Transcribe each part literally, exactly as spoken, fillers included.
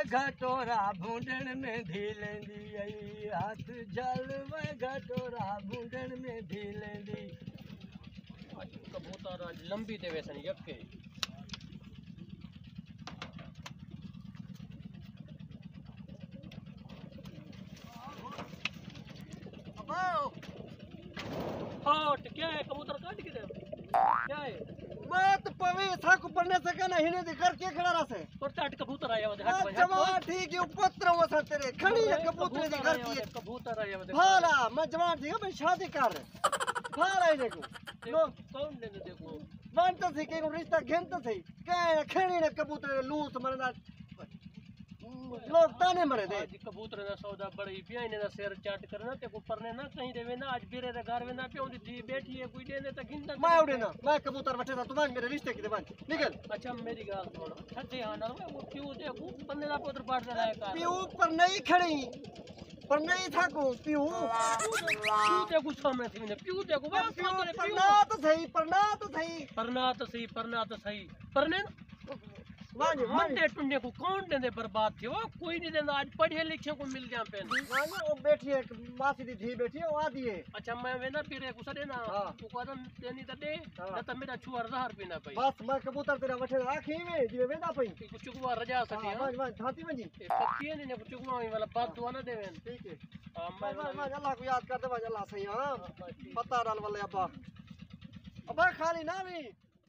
घटोरा भूंडण में धी लेंदी आई हाथ जल वे घटोरा भूंडण में धी लेंदी कबूतर लंबी ते वैसन यक्के हट क्या है कबूतर काट के दे क्या है बात पवे था को पढ़ने सके ना हिने दे कर के खड़ा रसे और टाट कबूतर आया वदे हट भाई जवान ठीक है उपत्र वो सा तेरे खड़ी है कबूतर दे घर की कबूतर आया वदे भाला मैं जवान ठीक है मैं शादी कर भाला है देखो लोग कौन ने देखो वन तो थी के रिश्ता घेन तो थी के खड़ी ने कबूतर लूस मरना लोग ताने मरे दे आज कबूतर ना सौदा बड़ी बियाई ने शेर चाट करना ते ऊपर ने ना कहीं देवे ना आज बिरे रे घर में ना पे उंदी धी बैठी है कोई देने त गिनता मैं उड़े ना मैं कबूतर बैठे था तुम्हारे मेरे रिश्ते की दीवान निकल अच्छा मेरी गाल सुनो सच्चे हां ना वो क्यों देखो बंदे ना पुत्र पाट रहा है का पीऊ पर नहीं खड़ी पर नहीं था को पीऊ पीऊ देखो सामने थी ने पीऊ देखो बस परना तो सही परना तो सही परना तो सही परना तो सही परने वानी मंडे टुंडे को कौन देंदे बर्बाद थे वो कोई नहीं देंदा आज पढ़े लिखे को मिल जा पेन वानी वो बैठी है मासी दी थी बैठी है वो आदी है अच्छा मैं वे ना फिर एक उसरे ना वो कदम देनी त दे न त मेरा छुआर जहर पीना पई बस मैं कबूतर तेरा बैठे आखी में दिए वेदा पई कुछ चुकवा रजा सके हां वानी थाती में जी ए पक्की ने कुछ चुकवा वाला बात दुआ ना देवेन ठीक है हां मैं मैं अल्लाह को याद कर दे भाई अल्लाह सही हां पता डाल वाले अब्बा अब्बा खाली ना भी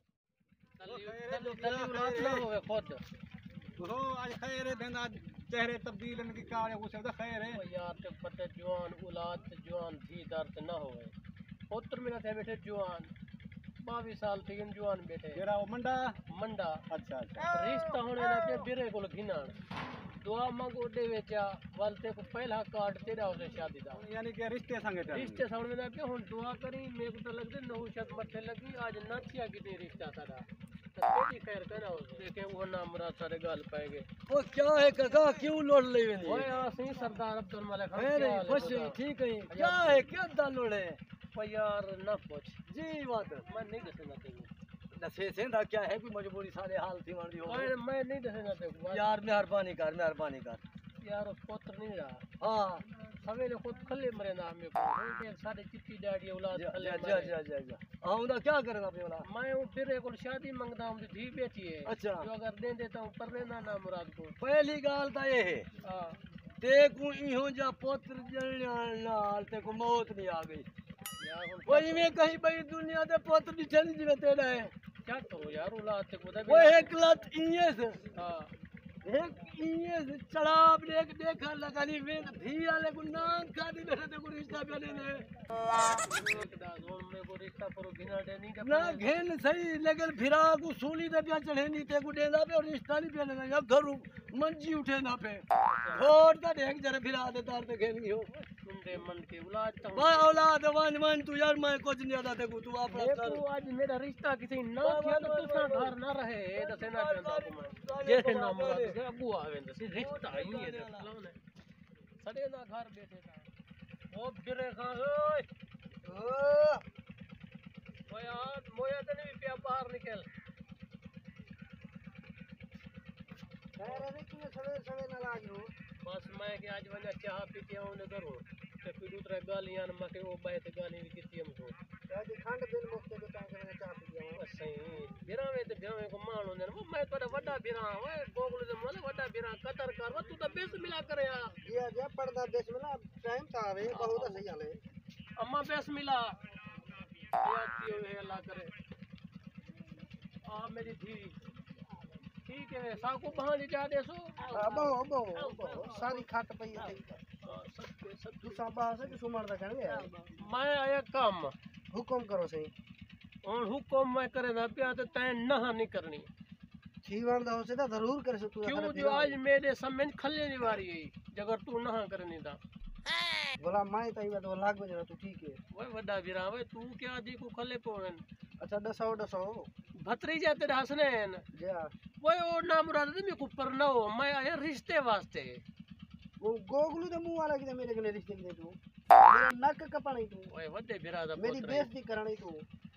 तली तली उलात ना होवे खुद हो आज खैर है दिन आज चेहरे तब्दील इनकी काले गुस्से तो खैर है यार ते पते जवान औलाद जवान धी दर्द ना होवे पुत्र मेरा थे बैठे जवान बाईस साल थी जवान बैठे तेरा वो मंडा मंडा अच्छा अच्छा रिश्ता होने ना पे बिरे को घिना दुआ मांगो दे वेचा वालते को पहला कार्ड तेरा उसे शादी दा यानी कि रिश्ते संगे चल रिश्ते सामने ना पे हुन दुआ करी मेरे को तो लगदे नहुशत मथे लगी आज नाथिया की दे रिश्ता तारा तेरी खैर करा देखे वो ना मुराद सारे गाल पाएगे वो क्या है काका क्यों लोड ले वे ओए हां सही सरदार अब्दुल मलिक अरे खुश ठीक है क्या है क्या दा लोड़े ओ यार ना पूछ जी बात मैं नहीं दसना तेरे दसे से ना क्या है कोई मजबूरी सारे हाल थी मार दी हो ओए मैं नहीं दसना तेरे यार मेहरबानी कर मेहरबानी कर यार उस पुत्र नहीं रहा हां सवेरे खुद खले मरे ना मेरे को एक साढ़े चिट्टी दाढ़ी औलाद खले जा जा जा जा हां उदा क्या करेगा पे वाला मैं हूं फिर एक शादी मंगदा हूं धी बेटी है अच्छा जो अगर दे देता हूं पर लेना ना मुराद को पहली गाल तो ये है हां देखू इहो जा पुत्र जणियाल नाल ते को मौत नहीं आ गई यार कोई में कहीं बड़ी दुनिया दे पुत्र दिखन जिवे तेरा है क्या करो यार औलाद ते को वो एक लत इये से हां एक इये से चढ़ाव देख देखा लगानी में धी वाले को नाम का दी बैठे ते को रिश्ता बने ने जोन में को रिश्ता पर बिना दे नहीं ना घेन सही लेकिन फिरा को सूली दे पे चढ़े नहीं ते को देदा पे और रिश्ता नहीं बने ना घर मंजी उठे ना पे और का देख जरा फिरा दे तार ते घेन गयो सुनते मन के औलाद तो भाई औलाद वन वन तू यार मैं कुछ नहीं आता देखो तू अपना कर देखो आज मेरा रिश्ता किसी ना किया तो दूसरा घर ना रहे दसे ना जानता को मैं जैसे ना मुराद से अबू आवे तो रिश्ता ही है देखो ने सड़े ना घर बैठे था वो फिरे खा ओए ओ यार मोया तो नहीं पे बाहर निकल खैर अभी तू सवेरे सवेरे ना लागो बस मैं के आज वाला चाह पी के आऊं करो तो फिर दूसरा गालियां न मके वो बात गाली भी किती हमको आज खंड दिन मुक्त के ता के चाह पी गया सही बिरावे ते बिरावे को मानो ने वो मैं तोड़ा बड़ा बिरा ओए गोगल दे मोले बड़ा बिरा कतर कर तू तो बेस मिला करे यार ये जे पर्दा देश में ना टाइम ता आवे बहुत सही हाले अम्मा बेस मिला याद दियो है अल्लाह करे आ मेरी धी ठीक है साको बहाने जा देसो अबो अबो सारी खाट पई है सबके सब तू साबा से सुमर दा करे मैं आया काम हुकुम करो सही और हुकुम मैं करे ना पिया तो तै नहा नहीं करनी जीवन दा हो से जरूर करे सो तू क्यों जो आज मेरे समय खले नहीं वारी है जगर तू नहा करनी दा बोला मैं तई तो लाग बजे तू ठीक है ओए वड्डा वीरा ओए तू क्या दी को खले पोवन अच्छा दसो दसो भतरीजा तेरे हसनैन जा ओए ओ ना मुराद में को पर ना हो मैं आया रिश्ते वास्ते वो गोगलू दे मुंह वाला के मेरे कने रिश्ते दे तू मेरा नक कपाणी तू ओए वड्डे वीरा दा मेरी बेइज्जती करणी तू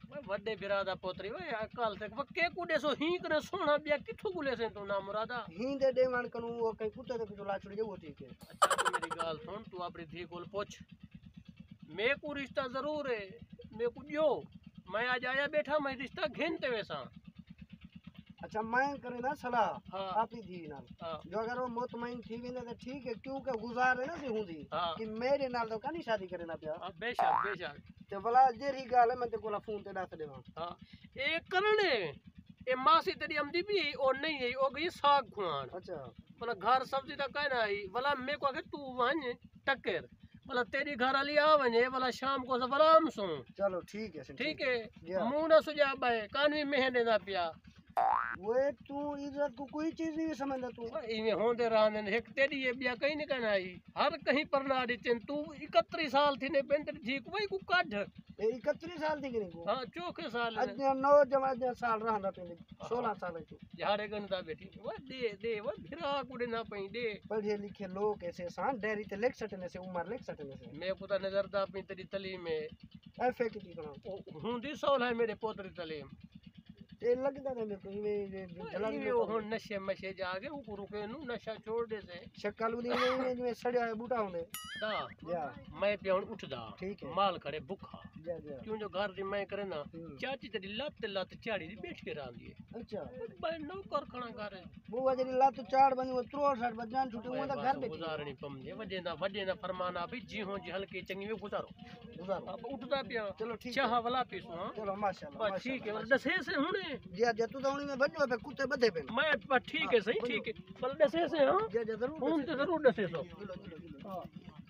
वड्डे बिरादा पोतरी वे अकाल से के कुडे सो ही करे सोना बिया किथु गुले से तू ना मुरादा ही दे दे मान कनु वो कहीं कुत्ते दे तो लाचड़ी जे वो ठीक है। अच्छा तू मेरी गाल सुन तू अपनी धी कोल पूछ मैं को रिश्ता जरूर है मैं को जो मैं आज आया बैठा मैं रिश्ता घेनते वैसा। अच्छा मैं करे ना सलाह हाँ। आपी धी नाल हाँ। जो अगर वो मुतमईन थी वेंदे तो ठीक है क्योंकि गुजार है ना सी हुंदी हाँ। कि मेरे नाल तो कानी शादी करे ना पिया हां बेशक बेशक ते भला जेरी गाल है मैं ते कोला फोन ते डास देवा। हां ए करने ए मासी तेरी अमदी भी और नहीं है ओ गई साग खुआन। अच्छा भला घर सब्जी दा कहना आई भला मैं को के तू वन टक्कर भला तेरी घर वाली आ वने भला शाम को सलाम सो चलो ठीक है ठीक है या। मुंह ना सुजा बाय कानवी मेहने ना पिया वो तू इज्जत को कोई चीज नहीं समझदा तू इवे होंदे रहने एक तेरी ये बिया कहीं नहीं कहना आई हर कहीं पर ना दी तू इकतीस साल थी ने बेंत ठीक वही को काढ ए इकतीस साल थी कि नहीं को हां चौके साल आज नौ जमा साल रहंदा पे सोलह साल की झाड़े गंदा बेटी वो दे दे वो फिरा कुड़े ना पई दे पढ़े लिखे लोग ऐसे सान डेरी ते लेख सटने से उम्र लेख सटने से मैं पुता नजर दा पई तेरी तलीम में एफे की कना हुंदी सौल है मेरे पोतरी तलीम ये लगता है मेरे को ये जलाल ये वो हुन नशे मशे जागे ऊपर रुके नु नशा छोड़ दे से शक्ल उदी में में सड़या है बूटा होने दा या मैं पियोन उठदा ठीक है माल खड़े भूखा जा जा क्यों जो घर दी मैं करे ना चाची तेरी लत लत चाड़ी दी बैठ के रांदी है अच्छा मैं नौकर खणा घर है वो वजरी लात चाड़ बनी वो त्रोसठ बजान छुटे वो घर बैठी गुजारनी पमजे वजे ना वजे ना फरमाना भी जी हो जी हल्की चंगी में गुजारो गुजारो अब उठदा पिया चलो ठीक चाह वाला पीसू हां चलो माशाल्लाह बस ठीक है दसे से हुने जी जी तू तो में बजो पे कुत्ते बधे पे मैं बस ठीक है सही ठीक है पर दसे से हां जी जी जरूर हुन तो जरूर दसे सो हां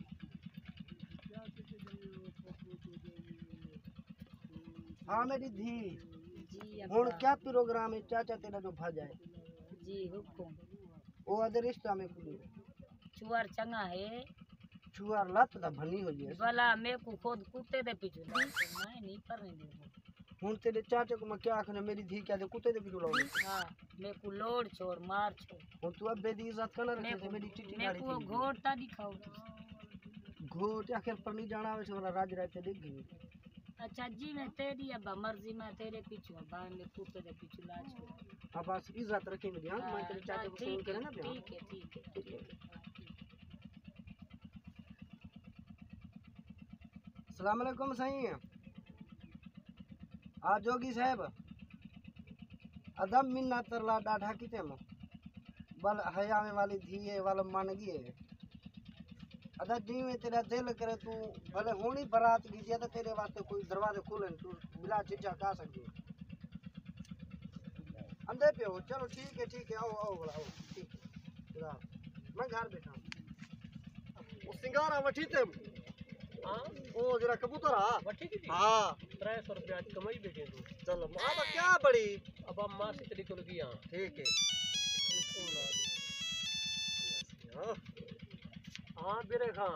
हाँ मेरी धी जी हुन क्या प्रोग्राम है चाचा तेरा जो भाजा है जी हुकुम वो अदर रिश्ता में खुली चुआर चंगा है चुआर लत दा भनी हो है भला मैं को खुद कुत्ते दे पीछे मैं नहीं करने देबो हुन तेरे चाचा को मैं क्या आखने मेरी धी क्या दे कुत्ते दे पीछे लाओ हां मैं को लोड छोड़ मार छोड़ हुन तू अब बेदी इज्जत करना रखे थे मेरी चिट्ठी मैं गाड़ी को थी घोटा दिखाओ तो घोट आखिर पर नहीं जाना है वाला राज राज से देख गई अच्छा जी मैं तेरी अब मर्जी में तेरे पीछे बाय में कुत्ते दे पीछे ला छोड़ अब बस इज्जत रखे मेरी हां मैं तेरे चाचा को फोन करे ना ठीक है ठीक है ठीक है अस्सलाम वालेकुम सही आ जोगी साहब अदम मिन्ना तरला डाढ़ा किते में बल हया में वाली धी वाला मन गई है अदा जी में तेरा दिल करे तू भले होनी बारात की ज्यादा तेरे वास्ते कोई दरवाजे खोले तू बिला चिंचा का सकती अंदर पे हो चलो ठीक है ठीक है आओ आओ बोला आओ ठीक है जरा मैं घर बैठा हूं वो सिंगारा वठी थे हां ओ जरा कबूतर आ वठी की हां तीन सौ रुपया आज कमाई बैठे तू चलो अब क्या बड़ी अब हम मां से तेरी को लगी हां ठीक है हां हां बिरे खां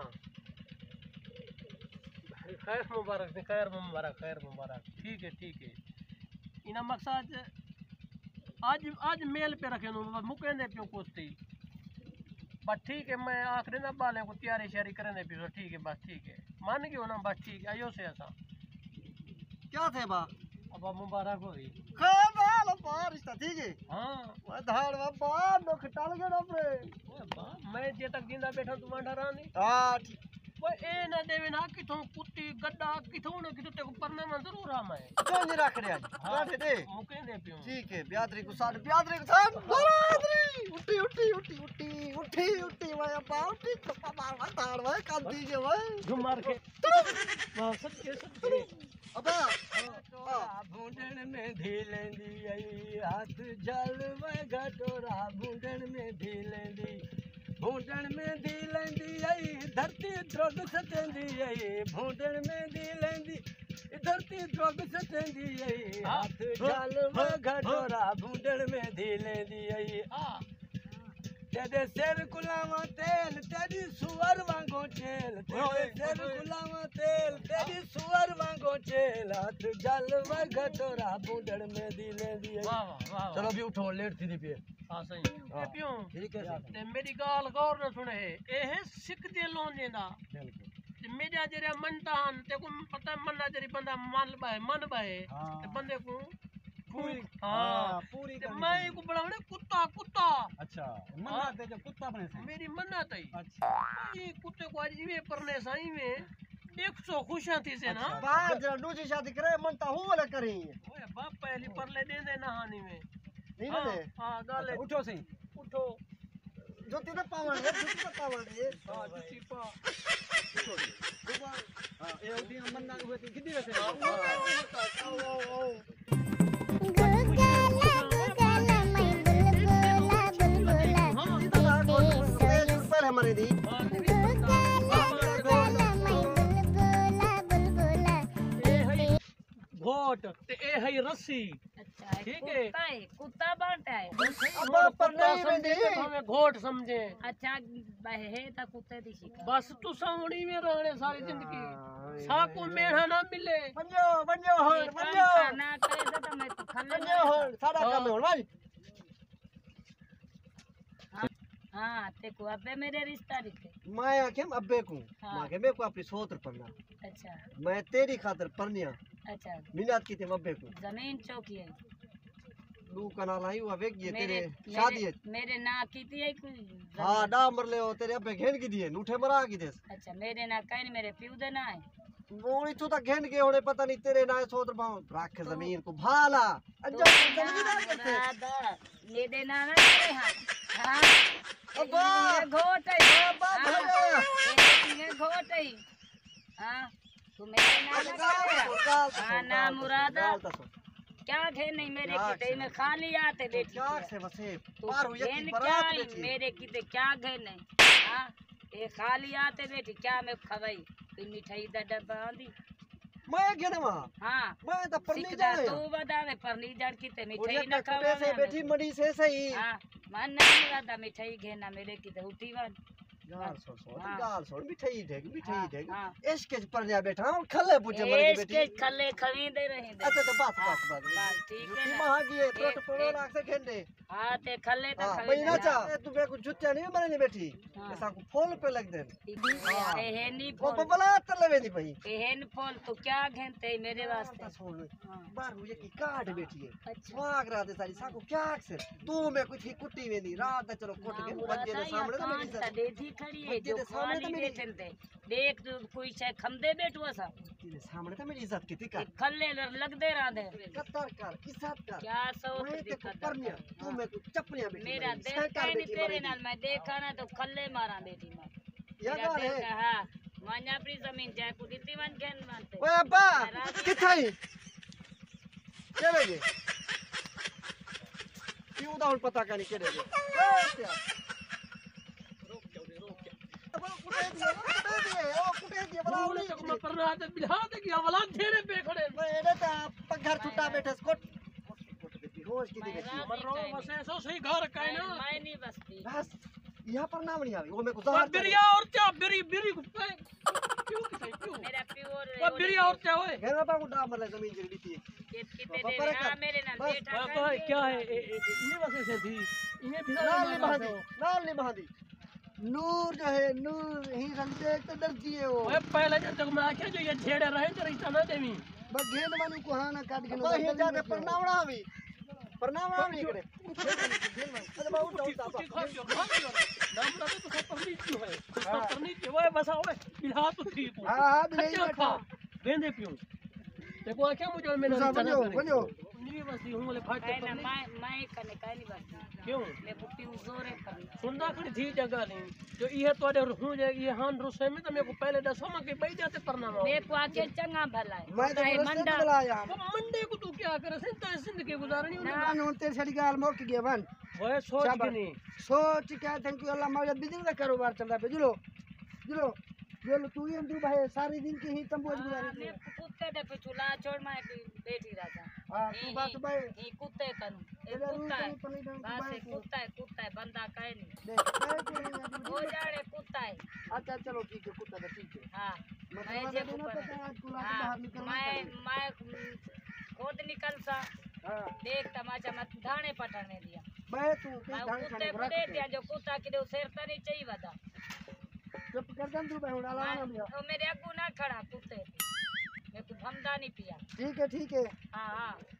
खैर मुबारक खैर मुबारक खैर मुबारक ठीक है ठीक है इना मकसद आज आज मेल पे रखे नु मुकेंदे पियो कोस्ती बस ठीक है मैं आखिर ना बाले को तैयारी शारी करने पियो ठीक है बस ठीक है मान गयो ना बस ठीक है आयो से ऐसा क्या थे बा अब मुबारक हो गई खैर बाल पार रिश्ता ठीक है हां वो धाड़ वा बार नो खटाल गयो रे ओए बा मैं जे तक जिंदा बैठा तू मांडा रानी हां ठीक वो ए ना देवे ना किथों कुत्ती गड्ढा किथों ना किथों ते को परने में जरूर आ मैं कौन नहीं रख रहे आज बैठे दे मुकेंदे पियो ठीक है ब्यादरी को साथ ब्यादरी को साथ ब्यादरी उठी उठी उठी उठी उठी उठी वाया बा उठी थप्पा मार मार धाड़ वा कांती जे वा झुम मार के वाह सच्चे सच्चे अबा भूंडन में धी लेंदी आई हाथ जल में घटोरा भूंडन में धी लेंदी भूंडन में धी लेंदी आई धरती द्रोग सतेंदी आई भूंडन में धी लेंदी धरती द्रोग सतेंदी आई हाथ जल में घटोरा भूंडन में धी लेंदी आई आ तेरे सिर गुलामा तेल तेरी सुअर वांगो चेल तेरे सिर गुलामा तेल तेरी सुअर वांगो चेल हाथ जल में घटोरा बूंदड़ में दी ले दी वाह वाह चलो अभी उठो लेट थी पे हां सही ए पियो ठीक है ते मेरी गाल गौर न सुने ए है सिख दे लोने दा मेरा जरा मन तान ते को पता मन्ना जरी बंदा मान बाए मन बाए ते बंदे को पूरी हां पूरी ते मैं को बनावने कुत्ता कुत्ता अच्छा मन्ना ते जो कुत्ता बने से मेरी मन्नत है। अच्छा ये कुत्ते को आज इवे परने साई में एक सौ खुशियां थी से ना बात जरा दूसरी शादी करे मन ता हूं वाला करी ओए बाप पहली परले दे दे नहानी में नहीं हां दे हां गाले उठो से उठो जोती तो पावन है जोती तो पावन है हां जुती पा हां ए उठी मन्ना हुए थी कितनी वैसे आओ आओ आओ हमारे दी घोट ते ए है रस्सी अच्छा ठीक है। कुत्ता है कुत्ता बांटा है अब पता ही समझे नहीं हमें घोट समझे अच्छा है ता कुत्ते दी शिकार बस तू सावणी में रहने सारी जिंदगी साको मेढ़ा ना मिले बन्यो बन्यो हो ये काम बन्यो करना करे तो तो मैं तो खल्ले बन्यो हो सारा काम हो भाई हाँ ते को अबे मेरे रिश्ता दिखे मैं आके अब्बे को हाँ। मां के मैं को अपनी सोत्र पढ़ना अच्छा मैं तेरी खातिर पढ़निया अच्छा मिलाद की ते अब्बे को जमीन चौकी है लू कनाल आई हुआ वेग ये मेरे तेरे शादी है मेरे, मेरे ना की थी कोई हां डा मर ले हो तेरे अब्बे घेन की दिए नूठे मरा की देस अच्छा मेरे ना कहीं मेरे प्यू देना है मोड़ी तू तो घेन के होने पता नहीं तेरे ना सोत्र पाऊं रख जमीन को भाला तो अंजा जमीन आ कैसे दादा मेरे ना ना तेरे हां हां अब्बा ये घोट है अब्बा हाँ, भैया ये घोट है हाँ तू मेरे ना ना करे हाँ ना मुरादा क्या घे नहीं मेरे किते में खाली आते बेटी क्या से बसे तू पार हुई घेन की क्या बारात ही, बेटी मेरे किते क्या घे नहीं हाँ ये खाली आते बेटी क्या मैं खवाई कोई मिठाई दा डब्बा आंदी मैं घेन वहां हाँ मैं तो पर नहीं सिकदा जाए तू बदावे पर नहीं जान किते मिठाई मुझे ना कटुटे से खावा बैठी मड़ी से सही हाँ मन नहीं मुरादा मिठाई घेना मेरे किते उठी वन गाल छोड़ छोड़ हाँ। गाल छोड़ मिठाई देग मिठाई हाँ, देग हाँ। इसके पर जा बैठा हूं खले पूछे मर इसके की बेटी खले खरीदे रहे दे अच्छा तो बस हाँ, बस बस बस ठीक है जुती ना महा की है तो एक- पड़ो एक- लाख से खेंडे हाँ ते खले तो हां खरीदे भाई ना चा तू मेरे को जुत्ते नहीं मरे नहीं बैठी हाँ। ऐसा को फूल पे लग दे हाँ। एहेनी वो फल बबला तर लेवे नहीं भाई एहेन फल तो क्या घेनते मेरे वास्ते छोड़ हाँ, बार हुए की काट बैठी है अच्छा स्वाग रात सारी साको क्या से तू मैं कुछ ही कुट्टी में नहीं रात चलो कुट हाँ, के मुरादा बंदे के या सामने तो कान मेरी ता देखी खड़ी है बच्चे जो के सामने तो खाली मेरी- बैठन ते देख तू कोई शाय खमदे बैठो सा तेरे सामने तो मेरी इज्जत की कर खल्ले लग दे रहा दे कतर कर इज्जत कर क्या सोच मैं ते को दिक्कत परनिया तू मैं को चपलियां बैठी मेरा मरी, देख सरकार के नहीं बैठी तेरे मरी। नाल मैं देखा ना तो खल्ले मारा बेटी मैं या मेरा गाल देख है हाँ मैं अपनी जमीन जाए को दीती वन घेन मानते ओए अब्बा किथे चलेगे क्यों दाउन पता का नहीं चलेगे ओ क्या रोक जाओ रे रोक जाओ अब कुटे दिए कुटे दिए ओ कुटे दिए बड़ा बोले तक मैं पर रात बिला दे कि अवला घेरे पे खड़े मेरे ता पघर छुट्टा बैठे कोट कोट बेटी रोज की दी बेटी मर रो बस ऐसो सही घर का है ना मैं नहीं बसती बस यहाँ पर नाम नहीं आवी वो मेरे को और जहर बिरिया और क्या बिरी बिरी क्यों किसे क्यों मेरा प्योर वो बिरिया और क्या होए घर में बाबू डाम मरले जमीन जड़ी थी खेत कितने पापा दे रे हाँ कर। मेरे नाल बस, बेटा तो है क्या है इन्हीं वजह से थी इन्हें भी नाल नहीं बहादी नाल नहीं बहादी नूर जो है नूर ही रंग देख तो डरती है वो ओए पहले जब तक मैं आके जो ये झेड़े रहे तो रिश्ता ना देवी बस घेन मानू को हां ना काट के ना ये जाने परनावड़ा हवी परनावड़ा हवी करे अरे बाबू कुछ उठा कुछ खा लियो खा लियो नाम ना तो सब परनी क्यों है सब परनी क्यों है बस ओए बिला तो ठीक हां हां भी नहीं क्या बैठा खा गेंदे पियो देखो क्या मुझे मैंने तुसा बनो बनो नहीं बस यूं वाले फाट कहीं ना मैं मैं कने कहीं नहीं बसती क्यों मैं बुट्टी जोरे पर सुनना खड़ी थी जगह नहीं जो ये तो हूं जे ये हान रुसे में तो मेरे को पहले दसो में के बैठ जाते परनामा मेरे को आके चंगा भला है मैं तो कहे रस्ते मंडा बदला यहां तो मंडे को तू क्या करे सिंध तो जिंदगी गुजारनी होनी ना नोन तेरी सारी गाल मोक गया बन वो सोच शाबाश। के नहीं सोच क्या थैंक यू अल्लाह मारे बिजली का कारोबार चल रहा है जुलो जुलो जुलो तू ही तू भाई सारी दिन की ही तंबू गुजारी मैं कुत्ते दे पे चूल्हा छोड़ मैं बैठी रहता हां तू बात भाई ये कुत्ते कनु ये तेरा रूल कुत्ता है कहीं पर नहीं डाल तू बस भाई ये कुत्ता है कुत्ता है बंदा कहे नहीं देख मैं तेरे हो जाड़े कुत्ता है अच्छा चलो ठीक है कुत्ता तो ठीक है हाँ मैं मैं तुम्हारे जे देना ऊपर पता है आज कुला के हाँ, बाहर निकलना मैं मैं खुद निकल सा हां देख तमाचा मत धाने पटाने दिया मैं तू मैं के धान कुत्ते खाने को को दे रख दिया जो कुत्ता के दो शेर तो नहीं चाहिए बता चुप कर दम तू बहुड़ा ला ना भैया तो मेरे अगू ना खड़ा कुत्ते मेरे को धमदा नहीं पिया ठीक है ठीक है हाँ हाँ